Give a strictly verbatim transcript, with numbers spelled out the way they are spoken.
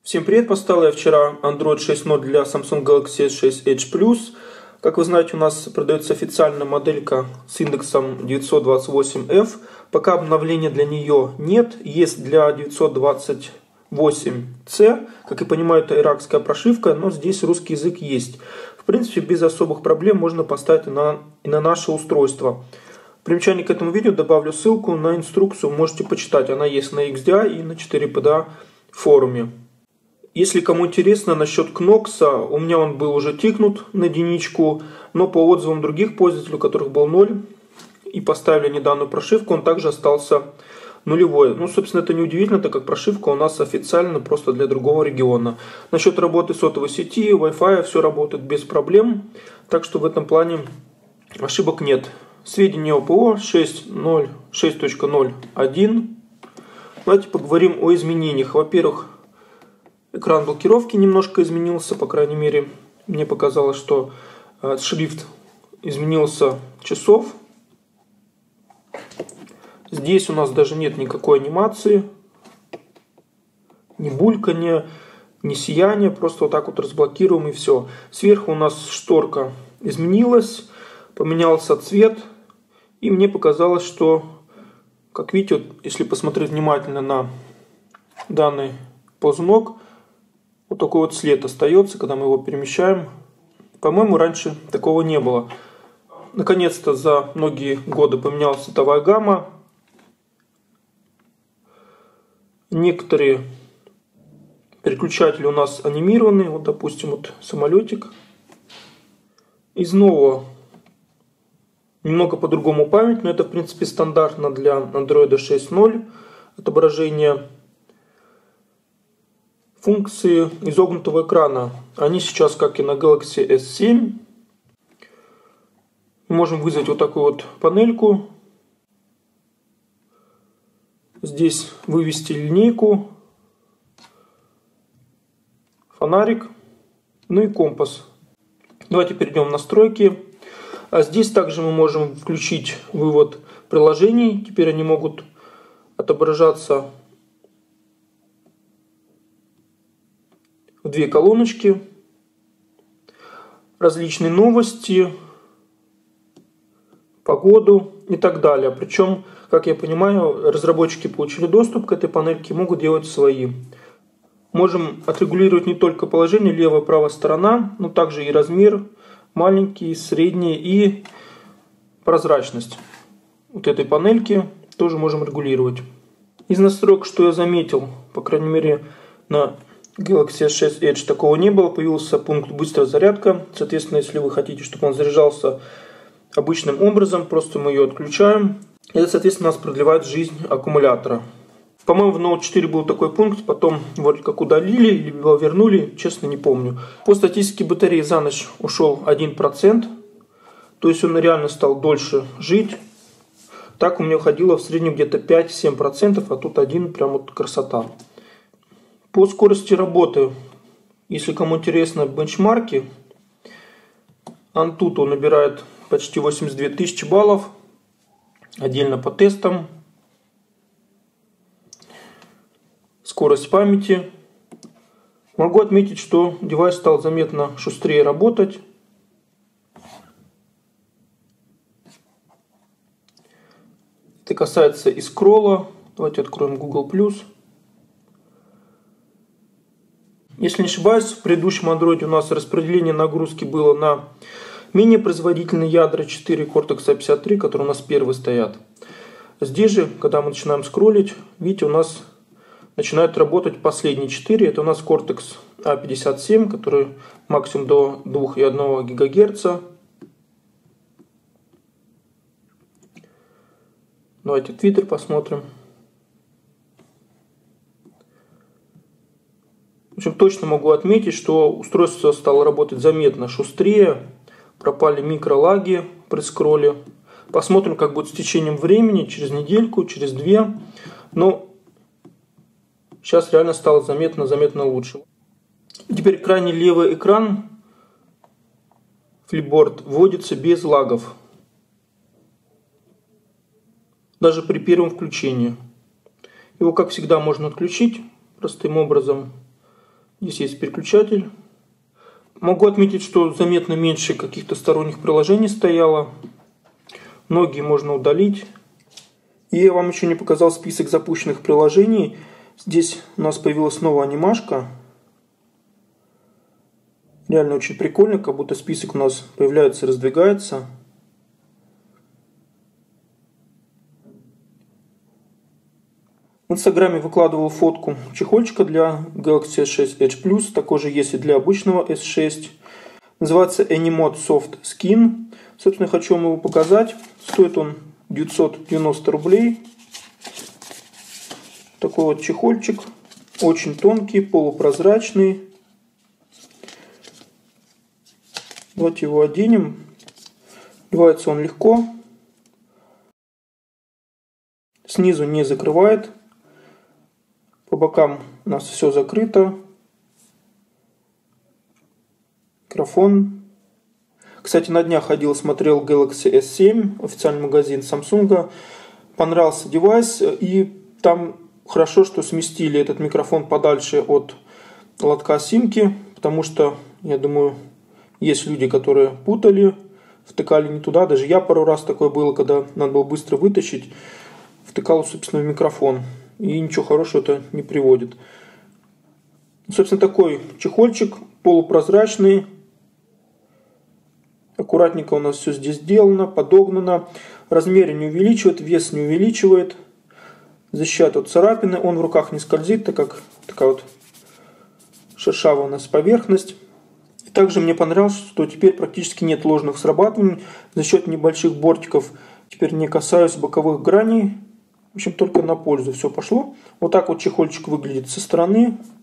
Всем привет! Поставил я вчера Android шесть ноль для Samsung Galaxy эс шесть Edge Plus. Как вы знаете, у нас продается официальная моделька с индексом девятьсот двадцать восемь эф. Пока обновления для нее нет. Есть для девятьсот двадцать восемь си. Как я понимаю, это иракская прошивка, но здесь русский язык есть. В принципе, без особых проблем можно поставить и на, и на наше устройство. В примечании к этому видео добавлю ссылку на инструкцию. Можете почитать. Она есть на икс ди ай и на четыре пэ дэ форуме. Если кому интересно насчет Кнокса, у меня он был уже тикнут на единичку, но по отзывам других пользователей, у которых был ноль, и поставили недавнюю прошивку, он также остался нулевой. Ну, собственно, это не удивительно, так как прошивка у нас официально просто для другого региона. Насчет работы сотовой сети, Wi-Fi, все работает без проблем, так что в этом плане ошибок нет. Сведения о ПО шесть точка ноль один. Давайте поговорим о изменениях. Во-первых, экран блокировки немножко изменился, по крайней мере, мне показалось, что шрифт изменился часов. Здесь у нас даже нет никакой анимации, ни булькания, ни сияния, просто вот так вот разблокируем и все. Сверху у нас шторка изменилась, поменялся цвет, и мне показалось, что, как видите, вот, если посмотреть внимательно на данный ползунок, вот такой вот след остается, когда мы его перемещаем. По-моему, раньше такого не было. Наконец-то за многие годы поменялась цветовая гамма. Некоторые переключатели у нас анимированы. Вот, допустим, вот самолетик. Из нового немного по-другому память, но это, в принципе, стандартно для Android шесть ноль. Отображение функции изогнутого экрана. Они сейчас, как и на Galaxy эс семь. Мы можем вызвать вот такую вот панельку. Здесь вывести линейку, фонарик, ну и компас. Давайте перейдем в настройки. А здесь также мы можем включить вывод приложений. Теперь они могут отображаться в две колоночки, различные новости, погоду и так далее. Причем, как я понимаю, разработчики получили доступ к этой панельке и могут делать свои. Можем отрегулировать не только положение левая и правая сторона, но также и размер, маленький, средний и прозрачность вот этой панельки тоже можем регулировать. Из настроек, что я заметил, по крайней мере на Galaxy эс шесть Edge такого не было, появился пункт быстрая зарядка. Соответственно, если вы хотите, чтобы он заряжался обычным образом, просто мы ее отключаем. Это, соответственно, у нас продлевает жизнь аккумулятора. По-моему, в ноут четыре был такой пункт, потом вроде как удалили, либо вернули, честно не помню. По статистике батареи за ночь ушел один процент, то есть он реально стал дольше жить. Так у меня уходило в среднем где-то пять-семь процентов, а тут один, прям вот красота. По скорости работы, если кому интересно бенчмарки, Antutu набирает почти восемьдесят две тысячи баллов, отдельно по тестам. Скорость памяти. Могу отметить, что девайс стал заметно шустрее работать. Это касается и скролла. Давайте откроем Google плюс. Если не ошибаюсь, в предыдущем Android у нас распределение нагрузки было на менее производительные ядра четыре Cortex а пятьдесят три, которые у нас первые стоят. Здесь же, когда мы начинаем скроллить, видите, у нас начинают работать последние четыре. Это у нас Cortex а пятьдесят семь, который максимум до двух и одного гигагерца. Давайте Twitter посмотрим. В общем, точно могу отметить, что устройство стало работать заметно шустрее. Пропали микролаги при скролле. Посмотрим, как будет с течением времени, через недельку, через две. Но сейчас реально стало заметно-заметно лучше. И теперь крайний левый экран, Flipboard, вводится без лагов. Даже при первом включении. Его, как всегда, можно отключить простым образом. Здесь есть переключатель. Могу отметить, что заметно меньше каких-то сторонних приложений стояло. Многие можно удалить. И я вам еще не показал список запущенных приложений. Здесь у нас появилась новая анимашка. Реально очень прикольно, как будто список у нас появляется и раздвигается. В Инстаграме выкладывал фотку чехольчика для Galaxy эс шесть Edge Plus. Такой же есть и для обычного эс шесть. Называется Animod Soft Skin. Собственно, хочу вам его показать. Стоит он девятьсот девяносто рублей. Такой вот чехольчик. Очень тонкий, полупрозрачный. Давайте его оденем. Одевается он легко. Снизу не закрывает. По бокам у нас все закрыто. Микрофон. Кстати, на днях ходил, смотрел Galaxy эс семь, официальный магазин Samsung. Понравился девайс. И там хорошо, что сместили этот микрофон подальше от лотка симки. Потому что, я думаю, есть люди, которые путали, втыкали не туда. Даже я пару раз такое было, когда надо было быстро вытащить. Втыкал, собственно, в микрофон. И ничего хорошего это не приводит. Собственно, такой чехольчик полупрозрачный. Аккуратненько у нас все здесь сделано, подогнано. Размеры не увеличивает, вес не увеличивает. Защищает от царапины. Он в руках не скользит, так как такая вот шершавая у нас поверхность. И также мне понравилось, что теперь практически нет ложных срабатываний. За счет небольших бортиков теперь не касаюсь боковых граней. В общем, только на пользу все пошло. Вот так вот чехольчик выглядит со стороны.